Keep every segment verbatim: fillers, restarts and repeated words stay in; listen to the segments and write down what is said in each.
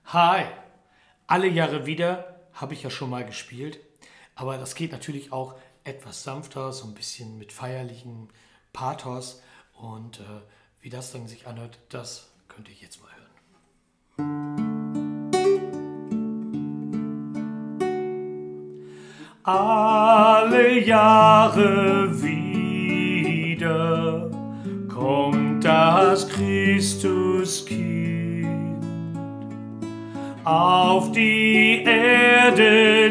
Hi! Alle Jahre wieder habe ich ja schon mal gespielt, aber das geht natürlich auch etwas sanfter, so ein bisschen mit feierlichem Pathos und äh, wie das dann sich anhört, das könnt ihr jetzt mal hören. Alle Jahre wieder kommt das Christuskind auf die Erde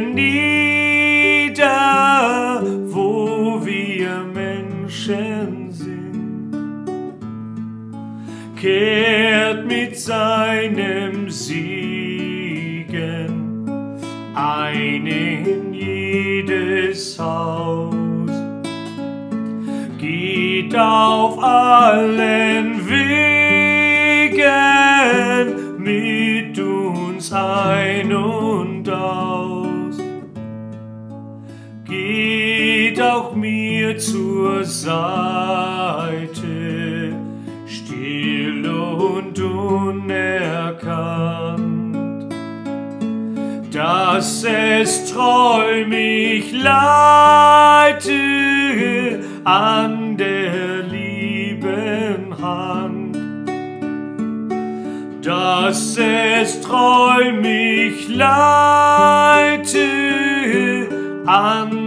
nieder, wo wir Menschen sind, kehrt mit seinem Segen ein in jedes Haus, geht auf allen Wegen mit uns ein und aus, geht auch mir zur Seite, still und unerkannt, dass es treu mich leite an der lieben Hand, dass es treu mich leite an